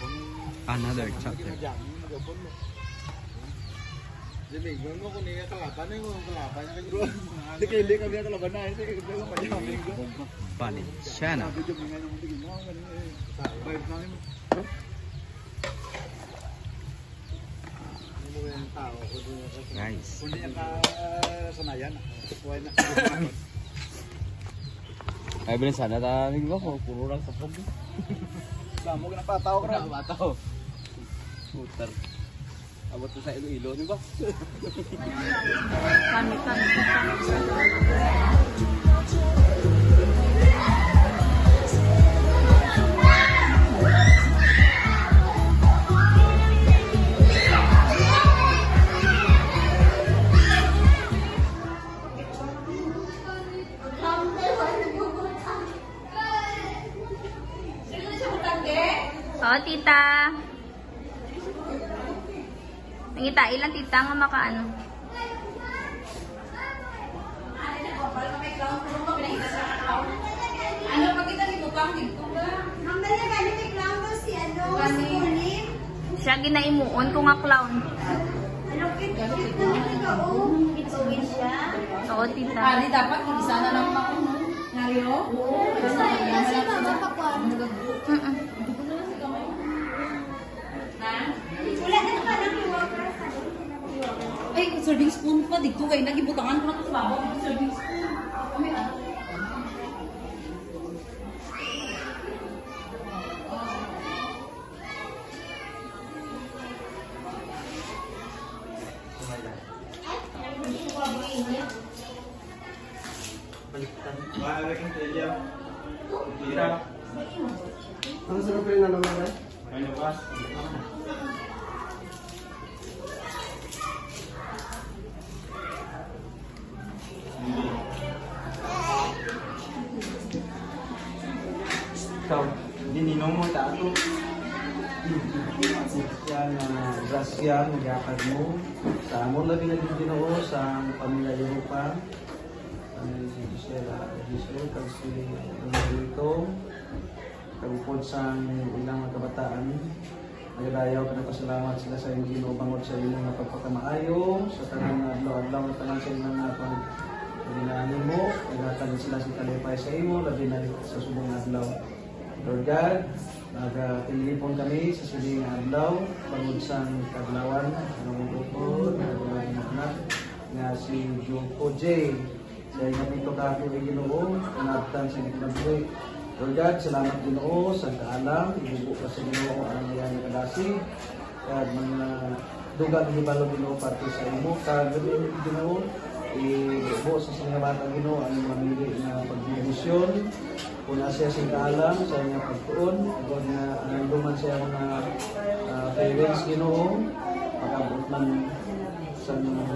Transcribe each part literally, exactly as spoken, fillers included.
Another chapter. Jadi gue mau kuning kelapan nih, mau kelapan yang kedua. Hindi kayo hindi kami kalaban na. Hindi kayo kami kalaban na. Valenciana. Guys. Kundi ang kasanayan. Buhay na. Ay, bilhin sana tayo ko. Puro lang sa pag. Damo ka na pataw ka na. Pataw. Putar. Abot ko sa ilo-ilo, di ba? Kami, kami. Oh, tita. Nangita ilan tita nga makaano. Ano pa kita dibutang dito ba? Hambal na gani may clown daw si ano, si Kunin. Siya ginaimuon ko nga clown. Ano kita? Ituwin siya. Oo, tita. Ali dapat isa na lang ako. Ngayo? Oo. Kasi baba pa ko. Mm-mm. Wala na pa lang i-worker. Ay, serving spoon pa dito kay nagibutangan ko na to sa babaw. Serving spoon. Kami ah. Ano sa kapil na naman ba? Ay, labas. Ikaw, dininong mo tato. Yan, grasya, magyakad mo. Sa amon labi na din Ginoo sa pamilya Europa. Ano si Gisela, Gisela, kag si Enrico. Kagupod sa ilang mga kabataan. Nagadayaw ka na pasalamat sila sa iyong Ginoo bangod sa inyong mga pagpakamaayo, sa tanang adlaw-adlaw na tanan sa inyong mga pag ginaanin mo, nagatan sila si kalipay sa imo, labi na sa subong adlaw. Lord God, nag-tinilipon kami sa siling adlaw, bangod sa kadlawan, anong grupo, nagawin ng anak, nga si Joko J. Sa inyong ito ka ako ay Ginoo, kanabtan sa inyong Lord God, salamat Ginoo sa kaalam, ibubo ka sa Ginoo ang mga nakadasi, kag mga dugang hibalo Ginoo parte sa imo, kag gabi Ginoo, ibubo sa mga bata Ginoo ang mamili na pagdidesisyon, kung siya sa kaalam sa inyong pagtuon, kung na ananduman siya mga uh, parents Ginoo, pag-abot man sa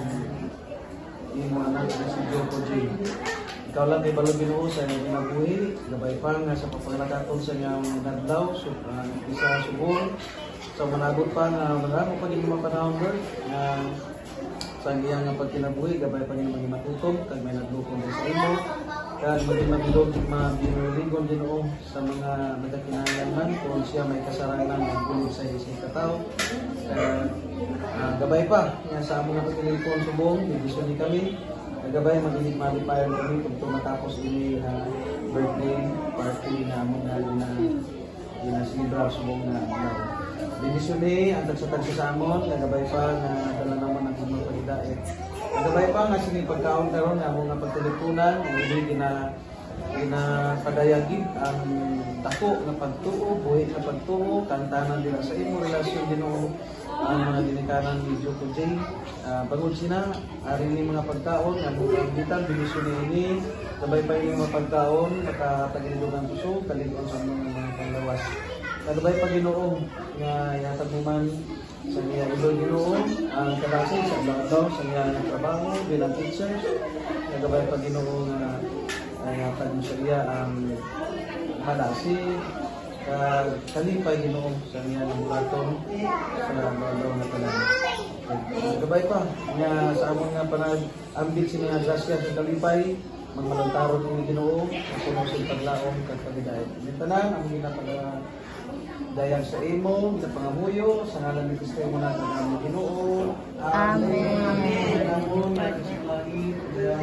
imo anak si Joko J. Ikaw lang kay Balong Ginoo sa iyong kinabuhi, gabay pa nga sa papangalakaton sa iyong nadlaw, so, uh, isa subong, sa managot pa nga mga mo pa din mga panahon Lord, nga sa iyang pagkinabuhi, gabay pa din maging matutong, kag may naglukong din sa imo, kag maging mabilog, mabinuligon Ginoo sa mga nagkakinahanglan kung siya may kasaranan ng gulog sa isang katao. Kag uh, gabay pa, nga sa among pagkilipon subong, bibisyon ni kami, gabay magiging malipayan kami kung matapos ini na uh, birthday party na among na na ginasilibrar subong na adlaw. Bibisyon ni ang tagsatag sa amon, gabay pa na dala naman ang among pagdait. Gabay pa nga sini pagkaon karon nga among pagteleponan, hindi gina gina padayagid ang dako nga pagtuo, buhi nga pagtuo, kantanan dila sa imo relasyon Ginoo ang mga ginikanan ni Joko J. Uh, bangod sina, ari ni mga pagkaon, nga mga bitan, binisyon ini, sabay pa yung mga pagkaon, nakatagilidog ang puso, kaligon sa mga mga panglawas. Nagabay pa Ginoo, nga yatag mo man sa niya ilo Ginoo, ang kadasi sa adlaw sa niya ng trabaho, bilang teacher, nagabay pa Ginoo nga yatag mo sa iya ang hadasi, Uh, kalipay Ginoo sa niya ng bulaton sa balaw na tanan. Gabay pa nga sa amon nga panag-ambit sa mga grasya sa kalipay, magmalantaron ni Ginoo sa puno sa paglaom kag pagdayeg. Ni tanan ang ginapag Dayang sa imo, sa pangamuyo, sa ngalan ni Kristo mo na ang Ginoo. Amen. Namon na sa langit,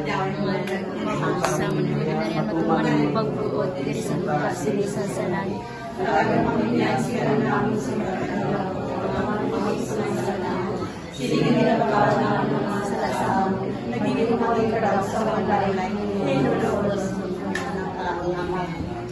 Sa mga na matuman ang pagbuod, diri sa lupa, silisan sa langit. Talagang pamilya siya namin sa mga sa langit. Siligin nila bakawan namin ng mga salasahan. Nagiging kami karap sa mga lain-lain. Hinulog sa mga Amen.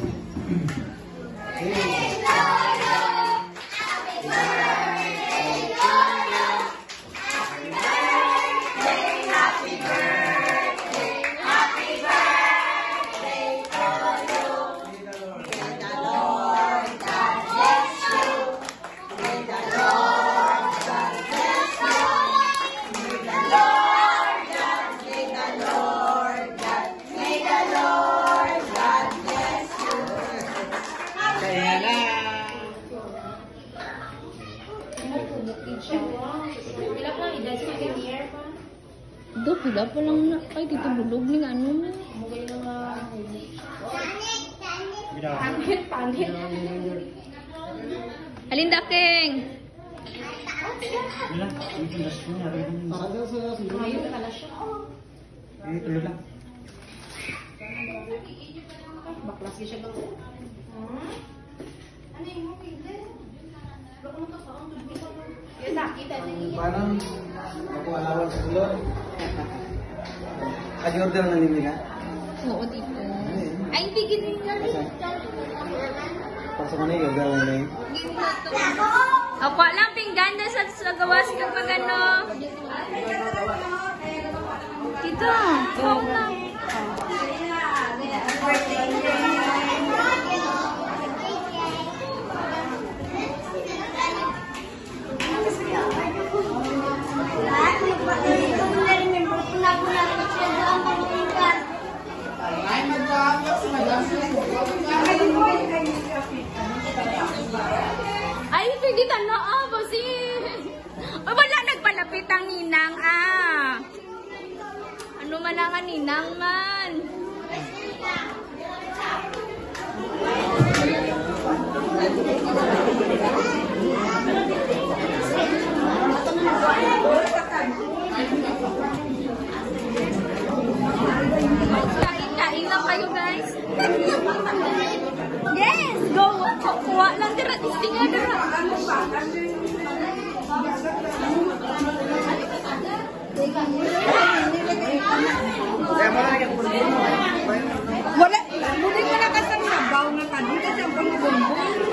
Do, pila pa lang na. Ay, dito bulog ni ano na. Pangit, pangit. Alinda, King. Baklas siya ba? Parang ako alawan sa ulod. Kadi-order na nila ka? Oo, dito. Ay, hindi gini nga. Pasok na yung gawin na yun. Ako lang, pinggan na sa, sa gawas kapag ano. Dito. Oo lang. Ay, pwede na ah, bossy. Oh, wala nagpalapit ang ninang ah. Ano man ang ninang man? Kain-kain lang kayo, guys. Yes, go. Kuha lang dira, isting nga dira. Wala, muli mo na kasang sabaw nga kadi kasi ang pangbumbong.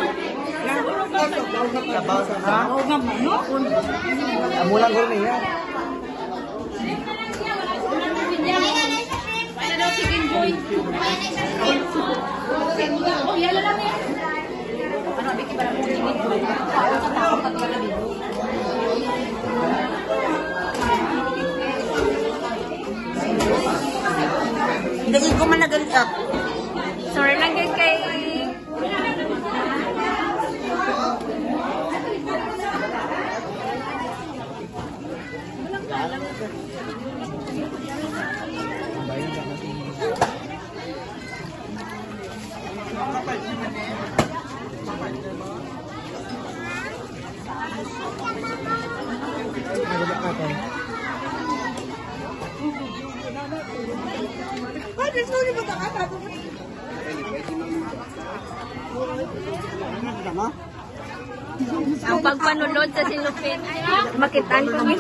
Sabaw sa ha? Oo nga manok. Amulang ko rin yan. Ano daw chicken joy? Oh, yala lang yan. Ano, abik iba lang chicken joy. Ako sa tao pag wala dito. Hindi ko man nag-up. Sorry lang yun kay... Ang pagpanulod sa silupin. Makitaan ko yun.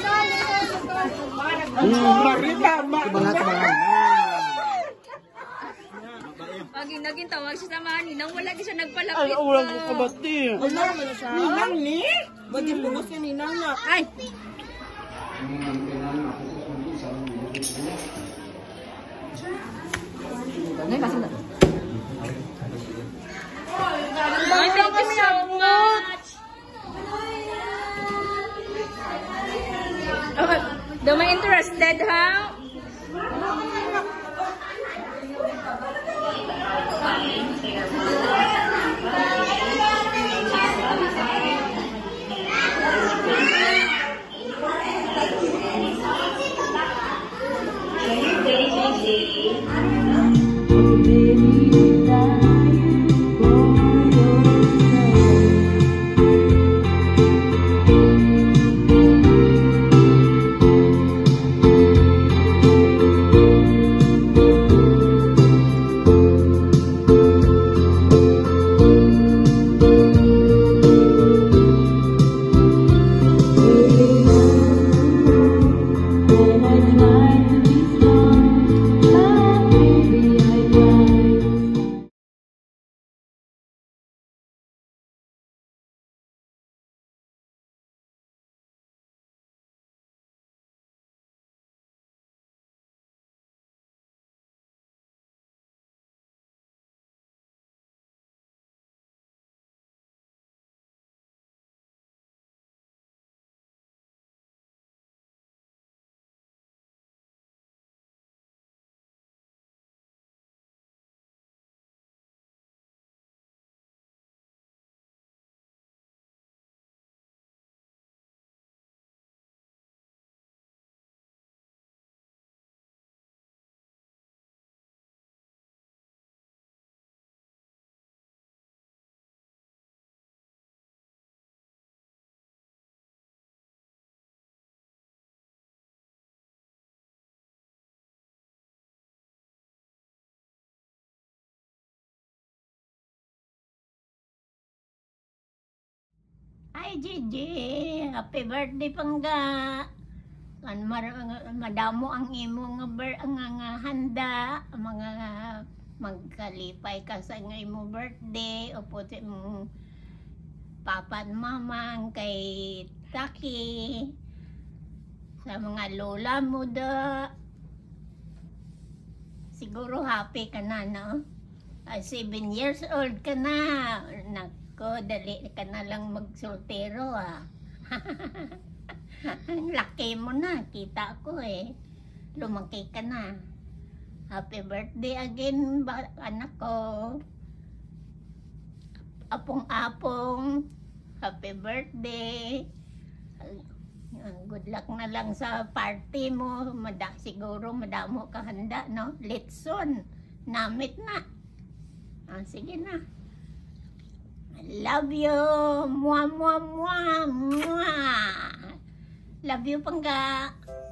Pag naging tawag siya sa mga ninang, wala siya nagpalapit. Ay, ulang ko kabati. Ninang ni? Ba't yung bungos ni ninang na? Ay! Ngayon, masing na. Ay, thank you so much! Oh, daw may interested, ha? Oh baby, die for yourself. Hi, Gigi. Happy birthday, Pangga. Kan mar- madamo ang imo nga ber nga, nga handa, mga magkalipay ka sa nga imo birthday o puti mo papa at mama kay Taki sa mga lola mo da. Siguro happy ka na, no? Uh, seven years old ka na. Nako, dali ka na lang magsoltero, ah. Ang laki mo na, kita ko eh. Lumaki ka na. Happy birthday again, ba anak ko. Apong-apong, happy birthday. Good luck na lang sa party mo. Mada, siguro madamo ka handa, no? Litson, namit na. Ah, sige na. I love you. Mwah, mwah, mwah, mwah. Love you, Pangga.